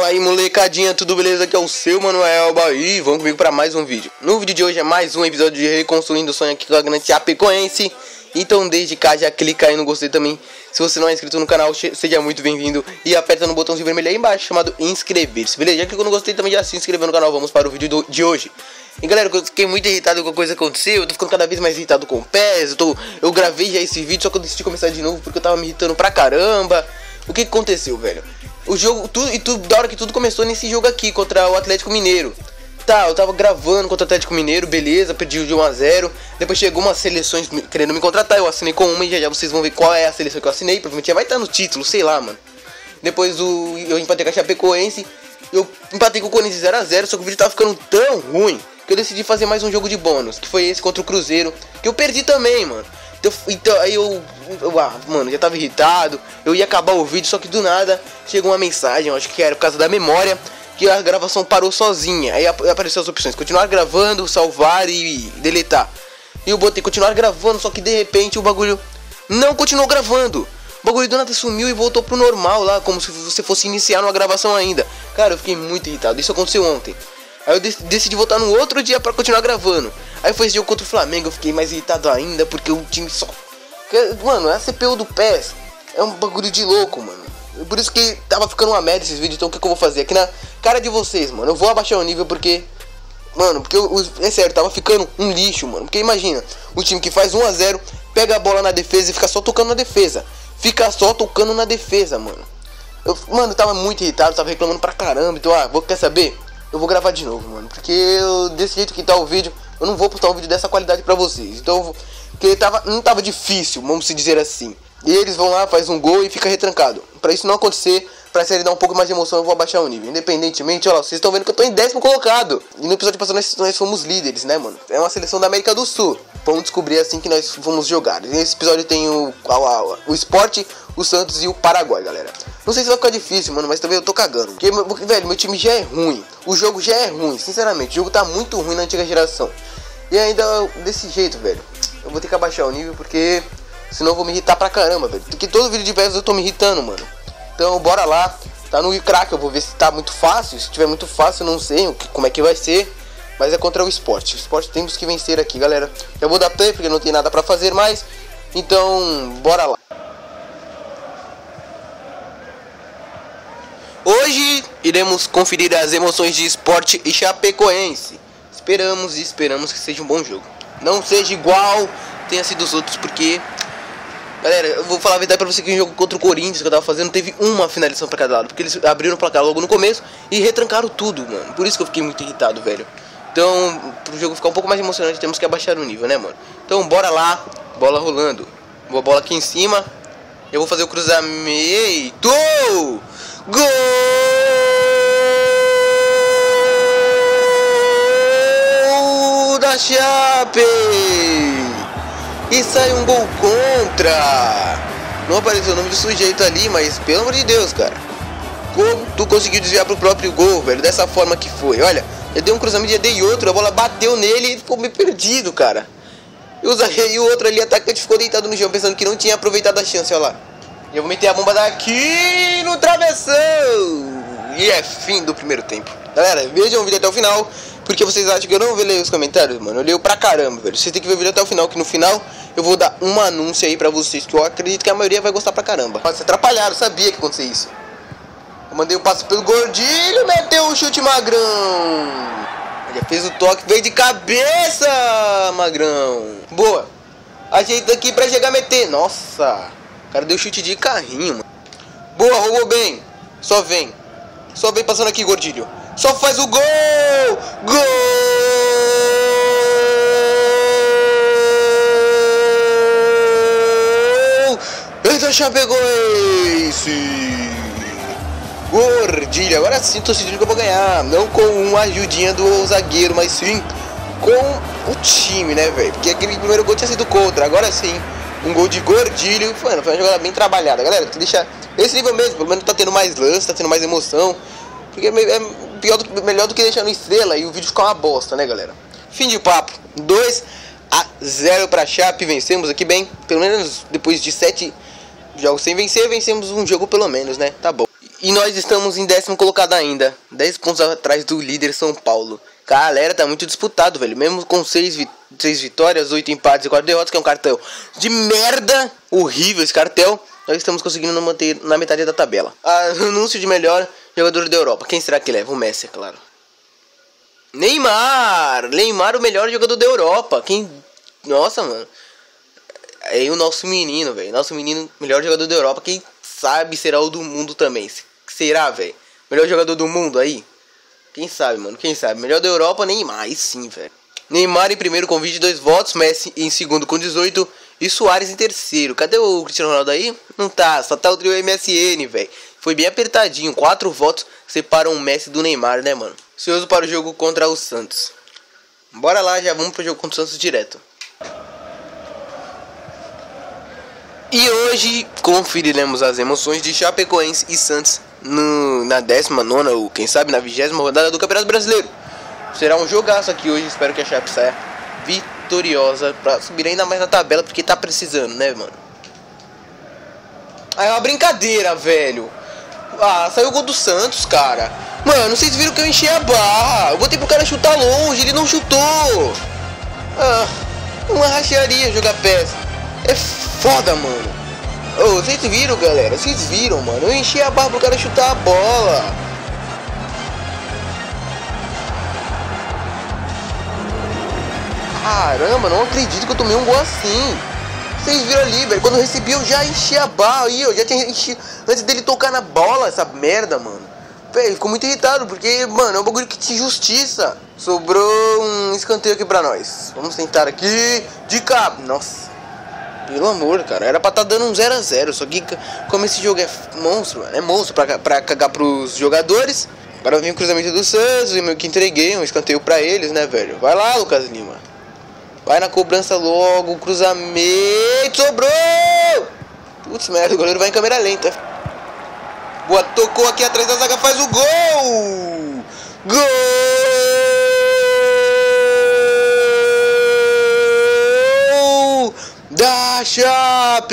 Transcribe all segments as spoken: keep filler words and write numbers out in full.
Fala aí, molecadinha, tudo beleza? Aqui é o seu Manuel e vamos comigo para mais um vídeo. No vídeo de hoje é mais um episódio de Reconstruindo o Sonho aqui com a grande Chapecoense. Então desde cá já clica aí no gostei também. Se você não é inscrito no canal, seja muito bem-vindo. E aperta no botãozinho vermelho aí embaixo chamado inscrever-se, beleza? Já clicou no gostei também, já se inscreveu no canal. Vamos para o vídeo do, de hoje. E galera, eu fiquei muito irritado com a coisa que aconteceu. Eu tô ficando cada vez mais irritado com o P E S. Eu, tô, eu gravei já esse vídeo, só que eu decidi começar de novo porque eu tava me irritando pra caramba. O que que aconteceu, velho? O jogo, tudo, e tudo, da hora que tudo começou nesse jogo aqui, contra o Atlético Mineiro. Tá, eu tava gravando contra o Atlético Mineiro, beleza, perdi de um a zero. Depois chegou umas seleções querendo me contratar, eu assinei com uma e já, já vocês vão ver qual é a seleção que eu assinei. Provavelmente já vai estar no título, sei lá, mano. Depois o, eu empatei com a Chapecoense, eu empatei com o Corinthians zero a zero, só que o vídeo tava ficando tão ruim que eu decidi fazer mais um jogo de bônus, que foi esse contra o Cruzeiro, que eu perdi também, mano. Então, então aí eu, eu, ah, mano, já tava irritado, eu ia acabar o vídeo, só que do nada chegou uma mensagem, eu acho que era por causa da memória, que a gravação parou sozinha. Aí apareceu as opções, continuar gravando, salvar e deletar. E eu botei continuar gravando, só que de repente o bagulho não continuou gravando. O bagulho do nada sumiu e voltou pro normal lá, como se você fosse iniciar uma gravação ainda. Cara, eu fiquei muito irritado, isso aconteceu ontem. Aí eu decidi voltar no outro dia pra continuar gravando. Aí foi esse jogo contra o Flamengo, eu fiquei mais irritado ainda, porque o time só... Mano, a C P U do P E S é um bagulho de louco, mano. Por isso que tava ficando uma merda esses vídeos, então o que, que eu vou fazer? Aqui na cara de vocês, mano, eu vou abaixar o nível porque... Mano, porque, eu, é sério, tava ficando um lixo, mano. Porque imagina, o time que faz um a zero, pega a bola na defesa e fica só tocando na defesa. Fica só tocando na defesa, mano. Eu, mano, eu tava muito irritado, tava reclamando pra caramba. Então, ah, vou, quer saber? Eu vou gravar de novo, mano. Porque eu, desse jeito que tá o vídeo, eu não vou postar um vídeo dessa qualidade pra vocês. Então, eu vou, porque tava, não tava difícil, vamos se dizer assim. E eles vão lá, faz um gol e fica retrancado. Pra isso não acontecer, pra série dar um pouco mais de emoção, eu vou abaixar o nível. Independentemente, olha lá, vocês estão vendo que eu tô em décimo colocado. E no episódio passado nós, nós fomos líderes, né, mano? É uma seleção da América do Sul. Vamos descobrir assim que nós vamos jogar. Nesse episódio tem o, o, o Sport, o Santos e o Paraguai, galera. Não sei se vai ficar difícil, mano, mas também eu tô cagando. Porque, porque, velho, meu time já é ruim. O jogo já é ruim, sinceramente. O jogo tá muito ruim na antiga geração. E ainda desse jeito, velho. Eu vou ter que abaixar o nível porque... Senão eu vou me irritar pra caramba, velho. Porque todo vídeo de P E S eu tô me irritando, mano. Então bora lá. Tá no crack, eu vou ver se tá muito fácil. Se tiver muito fácil, eu não sei o que, como é que vai ser. Mas é contra o Sport. O Sport temos que vencer aqui, galera. Eu vou dar play porque não tem nada pra fazer mais. Então, bora lá. Hoje iremos conferir as emoções de Sport e Chapecoense. Esperamos e esperamos que seja um bom jogo. Não seja igual tenha sido os outros, porque... Galera, eu vou falar a verdade pra você que o jogo contra o Corinthians que eu tava fazendo teve uma finalização pra cada lado. Porque eles abriram o placar logo no começo e retrancaram tudo, mano. Por isso que eu fiquei muito irritado, velho. Então, pro jogo ficar um pouco mais emocionante, temos que abaixar o nível, né, mano? Então, bora lá. Bola rolando. Boa bola aqui em cima. Eu vou fazer o cruzamento. Gol da Chape! E sai um gol contra. Não apareceu o nome do sujeito ali, mas pelo amor de Deus, cara, como tu conseguiu desviar pro próprio gol, velho? Dessa forma que foi, olha, eu dei um cruzamento, já dei outro, a bola bateu nele e ficou meio perdido, cara. E o, e o outro ali, atacante, ficou deitado no chão, pensando que não tinha aproveitado a chance, olha lá. E eu vou meter a bomba daqui no travessão. E é fim do primeiro tempo. Galera, vejam o vídeo até o final, porque vocês acham que eu não vou ler os comentários, mano? Eu leio pra caramba, velho. Vocês tem que ver o vídeo até o final, que no final eu vou dar um anúncio aí pra vocês, que eu acredito que a maioria vai gostar pra caramba. Nossa, atrapalharam, sabia que ia acontecer isso. Eu mandei o passo pelo gordinho, meteu o chute magrão. Já fez o toque, veio de cabeça, magrão. Boa. Ajeita aqui pra chegar a meter. Nossa, o cara deu chute de carrinho, mano. Boa, roubou bem. Só vem. Só vem passando aqui, gordilho. Só faz o gol! Gol! Eita, Chapecoense! Gordilho, agora sim tô sentindo que eu vou ganhar. Não com uma ajudinha do zagueiro, mas sim com o time, né, velho? Porque aquele primeiro gol tinha sido contra. Agora sim, um gol de Gordilho. Mano, foi uma jogada bem trabalhada, galera. Tem que deixar esse nível mesmo, pelo menos tá tendo mais lance, tá tendo mais emoção. Porque é pior do, melhor do que deixar no estrela e o vídeo ficar uma bosta, né, galera? Fim de papo. dois a zero pra Chape. Vencemos aqui bem. Pelo menos depois de sete jogos sem vencer, vencemos um jogo pelo menos, né? Tá bom. E nós estamos em décimo colocado ainda, dez pontos atrás do líder São Paulo. Galera, tá muito disputado, velho. Mesmo com seis vitórias, oito empates e quatro derrotas, que é um cartel de merda, horrível esse cartel, nós estamos conseguindo nos manter na metade da tabela. Anúncio de melhor jogador da Europa. Quem será que leva? O Messi, é claro. Neymar! Neymar, o melhor jogador da Europa. Quem... Nossa, mano. É o nosso menino, velho. Nosso menino, melhor jogador da Europa. Quem sabe será o do mundo também. Será, velho? Melhor jogador do mundo aí? Quem sabe, mano? Quem sabe? Melhor da Europa, Neymar. Aí sim, velho. Neymar em primeiro com vinte e dois votos. Messi em segundo com dezoito. E Suárez em terceiro. Cadê o Cristiano Ronaldo aí? Não tá. Só tá o trio M S N, velho. Foi bem apertadinho. Quatro votos separam o Messi do Neymar, né, mano? Ansioso para o jogo contra o Santos. Bora lá, já vamos pro jogo contra o Santos direto. E hoje conferiremos as emoções de Chapecoense e Santos no, na décima nona ou quem sabe na vigésima rodada do Campeonato Brasileiro. Será um jogaço aqui hoje, espero que a Chape saia vitoriosa pra subir ainda mais na tabela, porque tá precisando, né, mano? Ah, é uma brincadeira, velho. Ah, saiu o gol do Santos, cara. Mano, vocês viram que eu enchi a barra. Eu botei pro cara chutar longe, ele não chutou. Ah, uma racharia jogar peça. É foda, mano. Ô, oh, vocês viram, galera? Vocês viram, mano? Eu enchi a barra pro cara chutar a bola. Caramba, não acredito que eu tomei um gol assim. Vocês viram ali, velho? Quando eu recebi, eu já enchi a barra aí. Eu já tinha enchido antes dele tocar na bola, essa merda, mano. Velho, ficou muito irritado, porque, mano, é um bagulho que te injustiça. Sobrou um escanteio aqui pra nós. Vamos tentar aqui. De cá. Nossa. Pelo amor, cara. Era pra tá dando um zero a zero. Só que, como esse jogo é monstro, mano. É monstro pra, pra cagar pros jogadores. Agora vem o cruzamento do Santos. E meio que entreguei um escanteio pra eles, né, velho? Vai lá, Lucas Lima. Vai na cobrança logo. Cruzamento. Sobrou! Putz, merda. O goleiro vai em câmera lenta. Boa, tocou aqui atrás da zaga. Faz o gol! Gol! Da Chape!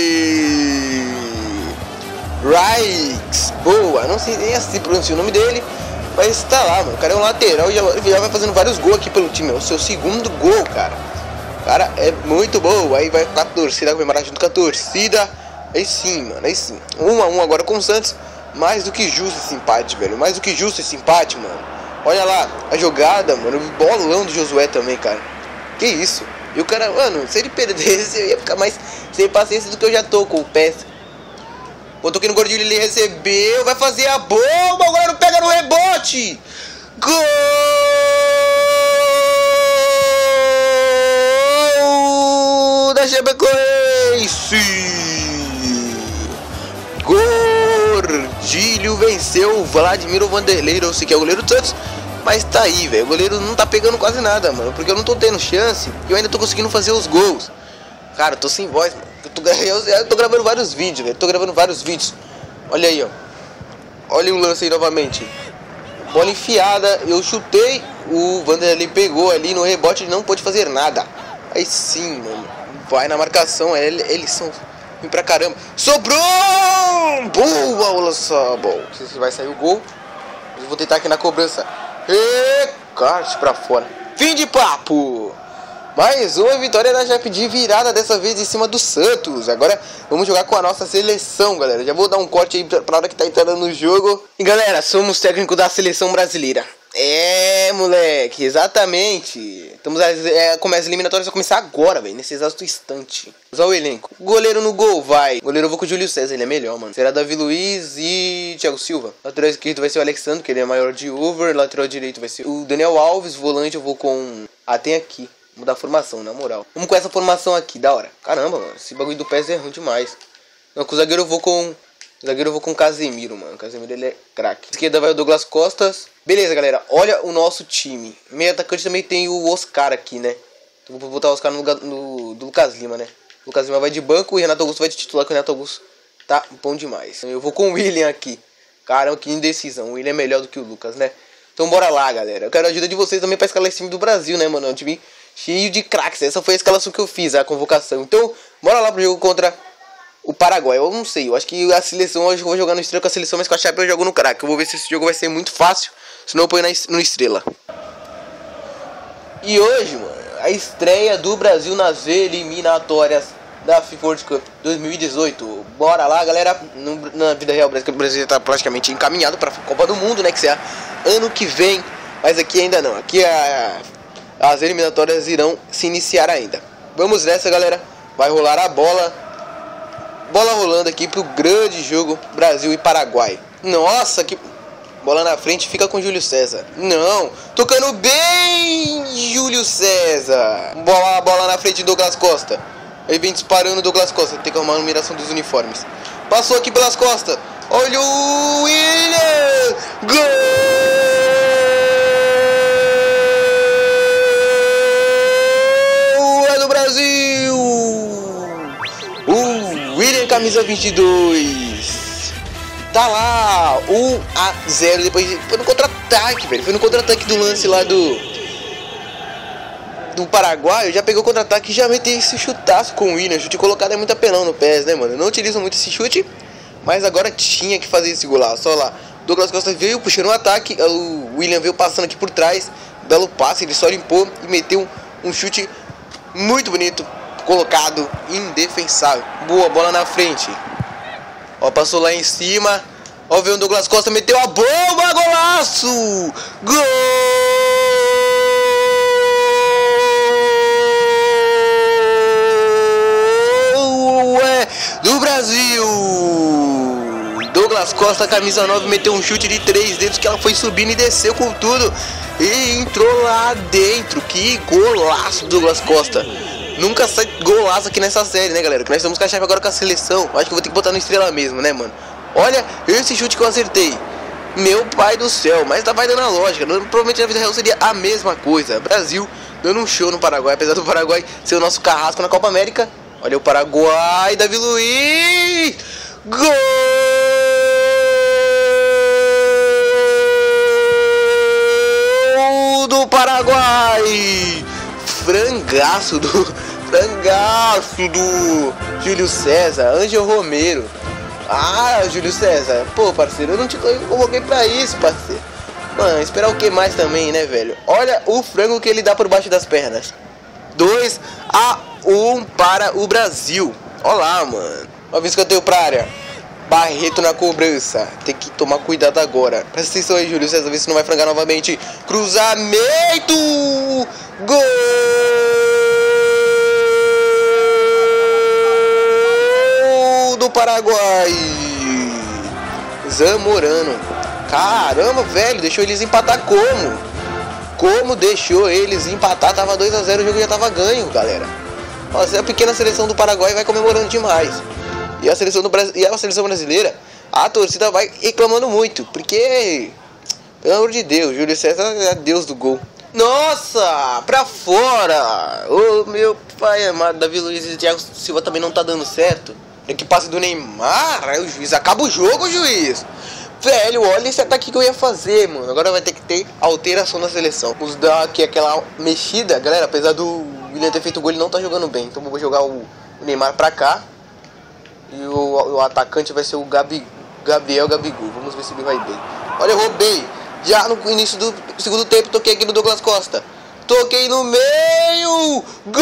Rikes! Boa! Não sei nem assim pronunciar o nome dele, mas tá lá, mano. O cara é um lateral e já, já vai fazendo vários gols aqui pelo time. É o seu segundo gol, cara. Cara, é muito bom. Aí vai com a torcida, comemorar junto com a torcida. Aí sim, mano, aí sim. um a um agora com o Santos. Mais do que justo esse empate, velho. Mais do que justo esse empate, mano. Olha lá, a jogada, mano. O bolão do Josué também, cara. Que isso? E o cara, mano, se ele perdesse, eu ia ficar mais sem paciência do que eu já tô com o pé. Botou aqui no gordinho, ele recebeu. Vai fazer a bomba, agora não pega no rebote. Gol da Chapecoense. Gordilho venceu o Vladimir Vanderlei, ou seja, é o goleiro do Santos. Mas tá aí, velho. O goleiro não tá pegando quase nada, mano. Porque eu não tô tendo chance e eu ainda tô conseguindo fazer os gols. Cara, eu tô sem voz, mano. Eu tô, eu tô gravando vários vídeos, velho. Tô gravando vários vídeos. Olha aí, ó. Olha o lance aí novamente. Bola enfiada. Eu chutei. O Vanderlei pegou ali no rebote e não pôde fazer nada. Aí sim, mano. Vai na marcação. Eles são... Vem pra caramba. Sobrou! Boa, olha só. Bom, não sei se vai sair o gol. Eu vou tentar aqui na cobrança. E carte pra fora. Fim de papo. Mais uma vitória da Chape de virada, dessa vez em cima do Santos. Agora vamos jogar com a nossa seleção, galera. Já vou dar um corte aí pra hora que tá entrando no jogo. E galera, somos técnico da seleção brasileira. É, moleque, exatamente. Estamos a, é, começa a eliminatória, vai começar agora, velho, nesse exato instante. Usar o elenco. Goleiro no gol, vai. Goleiro eu vou com o Júlio César, ele é melhor, mano. Será Davi Luiz e Thiago Silva. Lateral esquerdo vai ser o Alexandre, que ele é maior de over. Lateral direito vai ser o Daniel Alves. Volante eu vou com... Ah, tem aqui. Vou mudar a formação, na moral. Vamos com essa formação aqui, da hora. Caramba, mano, esse bagulho do P E S é ruim demais. Não, com o zagueiro eu vou com... O zagueiro eu vou com o Casemiro, mano. O Casemiro, ele é craque. Esquerda vai o Douglas Costas. Beleza, galera. Olha o nosso time. Meio atacante também tem o Oscar aqui, né? Então vou botar o Oscar no lugar no, do Lucas Lima, né? O Lucas Lima vai de banco e o Renato Augusto vai de titular, que o Renato Augusto tá bom demais. Eu vou com o William aqui. Caramba, que indecisão. O William é melhor do que o Lucas, né? Então bora lá, galera. Eu quero a ajuda de vocês também pra escalar esse time do Brasil, né, mano? É um time cheio de craques. Essa foi a escalação que eu fiz, a convocação. Então, bora lá pro jogo contra o Paraguai. Eu não sei, eu acho que a seleção hoje eu vou jogar no Estrela com a seleção, mas com a Chape eu jogo no craque. Eu vou ver se esse jogo vai ser muito fácil, senão eu ponho na, no Estrela. E hoje, mano, a estreia do Brasil nas eliminatórias da FIFA World Cup dois mil e dezoito. Bora lá, galera. No, na vida real, o Brasil já tá praticamente encaminhado para a Copa do Mundo, né? Que será ano que vem. Mas aqui ainda não. Aqui a, as eliminatórias irão se iniciar ainda. Vamos nessa, galera. Vai rolar a bola. Bola rolando aqui pro grande jogo Brasil e Paraguai. Nossa, que... Bola na frente, fica com Júlio César. Não, tocando bem Júlio César. Bola, bola na frente, Douglas Costa. Ele vem disparando, Douglas Costa. Tem que arrumar a numeração dos uniformes. Passou aqui pelas costas. Olha o William. Gol! É do Brasil. O William, camisa vinte e dois. Tá lá, um a zero. Depois foi no contra-ataque, velho. Foi no contra-ataque do lance lá do do Paraguai. Eu já peguei o contra-ataque e já meti esse chutaço com o William. Chute colocado é muito apelão no pés, né, mano? Eu não utilizo muito esse chute, mas agora tinha que fazer esse golaço. Olha lá, Douglas Costa veio puxando o ataque. O William veio passando aqui por trás. Belo passe, ele só limpou e meteu um, um chute muito bonito, colocado, indefensável. Boa, bola na frente. Ó, passou lá em cima. Ó, veio o Douglas Costa, meteu a bomba, golaço! Gol! É do Brasil! Douglas Costa, camisa nove, meteu um chute de três dedos que ela foi subindo e desceu com tudo. E entrou lá dentro. Que golaço, Douglas Costa! Nunca sai golaço aqui nessa série, né, galera? Que nós estamos com a Chape agora com a seleção. Acho que vou ter que botar no Estrela mesmo, né, mano? Olha esse chute que eu acertei. Meu pai do céu. Mas tá vai dando a lógica. Provavelmente na vida real seria a mesma coisa. Brasil dando um show no Paraguai. Apesar do Paraguai ser o nosso carrasco na Copa América. Olha o Paraguai. Davi Luiz. Gol do Paraguai. Frangaço do... Frangaço do Júlio César. Ângel Romero. Ah, Júlio César. Pô, parceiro, eu não te convoquei pra isso, parceiro. Mano, esperar o que mais também, né, velho? Olha o frango que ele dá por baixo das pernas. dois a um para o Brasil. Olha lá, mano. Uma vez que eu tenho pra área. Barreto na cobrança. Tem que tomar cuidado agora. Presta atenção aí, Júlio César. Vê se não vai frangar novamente. Cruzamento. Gol do Paraguai. Zamorano. Caramba, velho. Deixou eles empatar como? Como deixou eles empatar? Tava dois a zero. O jogo já tava ganho, galera. Nossa, a pequena seleção do Paraguai vai comemorando demais. E a seleção do Brasil, e a seleção brasileira, a torcida vai reclamando muito, porque, pelo amor de Deus, Júlio César é Deus do gol. Nossa, pra fora! Ô, meu pai amado, Davi Luiz e Thiago Silva também não tá dando certo. É que passe do Neymar, aí o juiz acaba o jogo, juiz. Velho, olha esse ataque que eu ia fazer, mano. Agora vai ter que ter alteração na seleção. Vamos dar aqui aquela mexida, galera. Apesar do William ter feito o gol, ele não tá jogando bem. Então eu vou jogar o Neymar pra cá. E o, o atacante vai ser o Gabi, Gabriel Gabigol. Vamos ver se ele vai bem. Olha, eu roubei. Já no início do segundo tempo, toquei aqui no Douglas Costa. Toquei no meio. Gol!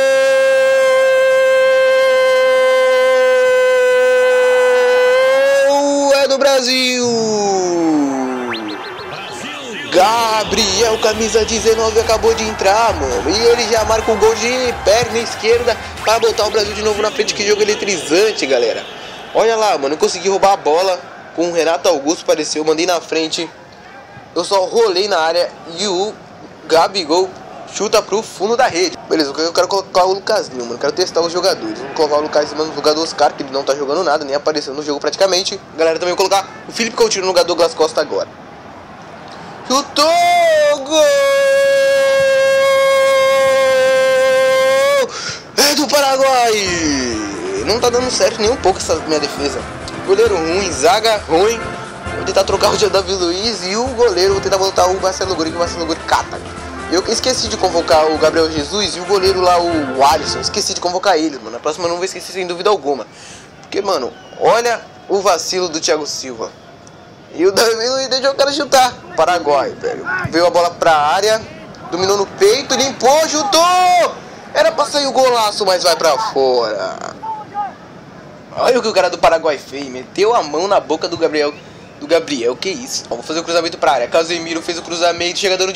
É do Brasil. Gabriel, camisa dezenove, acabou de entrar, mano. E ele já marca o gol de perna esquerda para botar o Brasil de novo na frente. Que jogo eletrizante, galera. Olha lá, mano. Eu consegui roubar a bola com o Renato Augusto. Apareceu, mandei na frente. Eu só rolei na área e o Gabigol chuta pro fundo da rede. Beleza, eu quero colocar o Lucasinho, mano. Eu quero testar os jogadores. Vou colocar o Lucas no lugar do Oscar, que ele não tá jogando nada, nem apareceu no jogo praticamente. Galera, também vou colocar o Felipe Coutinho no lugar do Douglas Costa agora. Chutou! Gol! É do Paraguai! Não tá dando certo nem um pouco essa minha defesa. Goleiro ruim, zaga ruim. Vou tentar trocar o Davi Luiz e o goleiro. Vou tentar botar o Marcelo Guri, que o Marcelo Guri cata. Eu esqueci de convocar o Gabriel Jesus e o goleiro lá, o Alisson. Esqueci de convocar eles, mano. Na próxima eu não vou esquecer sem dúvida alguma. Porque, mano, olha o vacilo do Thiago Silva. E o Danilo deixou o cara chutar. Paraguai, velho. Veio a bola pra área, dominou no peito, limpou, chutou! Era pra sair o golaço, mas vai pra fora. Olha o que o cara do Paraguai fez. Meteu a mão na boca do Gabriel. Do Gabriel, que isso? Ó, vou fazer o cruzamento pra área. Casemiro fez o cruzamento, chega dando de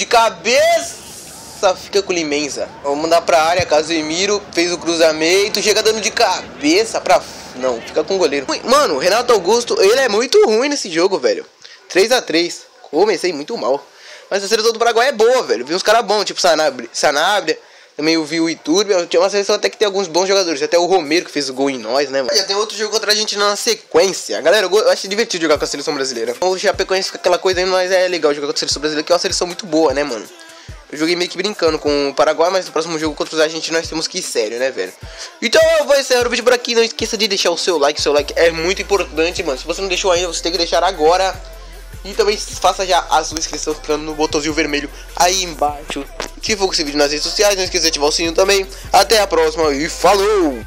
cabeça. Fica com o Limenza. Vamos mandar pra área. Casemiro fez o cruzamento, chega dando de cabeça pra... Não, fica com o goleiro. Mano, o Renato Augusto, ele é muito ruim nesse jogo, velho. três a três. Comecei muito mal. Mas a seleção do Paraguai é boa, velho. Vi uns caras bons, tipo Sanabria. Sanabria. Também eu vi o Iturbe. Tinha uma seleção até que tem alguns bons jogadores. Até o Romero que fez o gol em nós, né, mano? Já tem outro jogo contra a gente na sequência. Galera, eu acho divertido jogar com a seleção brasileira. O Chapecoense com aquela coisa aí, mas é legal jogar com a seleção brasileira, que é uma seleção muito boa, né, mano? Eu joguei meio que brincando com o Paraguai, mas no próximo jogo contra os argentinos nós temos que ir sério, né, velho? Então eu vou encerrar o vídeo por aqui. Não esqueça de deixar o seu like. O seu like é muito importante, mano. Se você não deixou ainda, você tem que deixar agora. E também faça já a sua inscrição clicando no botãozinho vermelho aí embaixo. Se for com esse vídeo nas redes sociais, não esqueça de ativar o sininho também. Até a próxima e falou!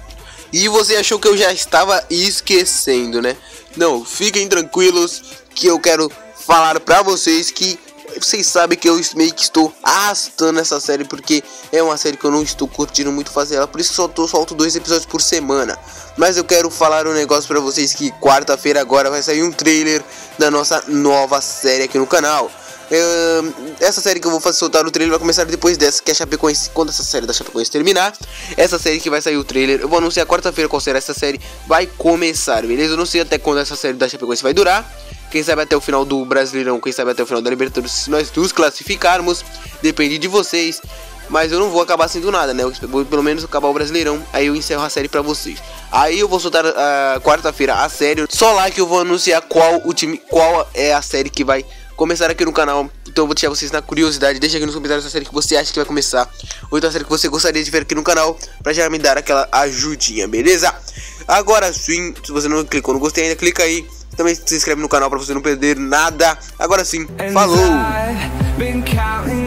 E você achou que eu já estava esquecendo, né? Não, fiquem tranquilos que eu quero falar pra vocês que... Vocês sabem que eu meio que estou arrastando essa série, porque é uma série que eu não estou curtindo muito fazer ela. Por isso que só tô, solto dois episódios por semana. Mas eu quero falar um negócio pra vocês, que quarta-feira agora vai sair um trailer da nossa nova série aqui no canal. Uh, essa série que eu vou fazer soltar o trailer vai começar depois dessa, que é a Chapecoense. Quando essa série da Chapecoense terminar, essa série que vai sair o trailer, eu vou anunciar quarta-feira qual será essa série. Vai começar, beleza? Eu não sei até quando essa série da Chapecoense vai durar. Quem sabe até o final do Brasileirão, quem sabe até o final da Libertadores, se nós nos classificarmos, depende de vocês. Mas eu não vou acabar sendo nada, né? Eu vou pelo menos acabar o Brasileirão, aí eu encerro a série pra vocês. Aí eu vou soltar a uh, quarta-feira a série, só lá que eu vou anunciar qual o time, qual é a série que vai começar aqui no canal. Então eu vou deixar vocês na curiosidade. Deixa aqui nos comentários a série que você acha que vai começar, ou então a série que você gostaria de ver aqui no canal, pra já me dar aquela ajudinha, beleza? Agora sim, se você não clicou no gostei ainda, clica aí. Também se inscreve no canal pra você não perder nada. Agora sim, falou!